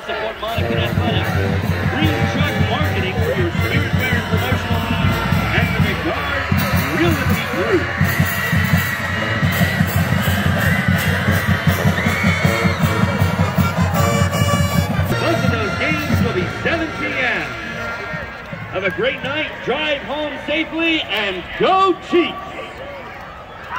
support Monacan Athletics. Green Truck Marketing for your spirit-bearing promotional needs, and the McGuard Realty Group. Both of those games will be 7 p.m. Have a great night, drive home safely, and go Chiefs!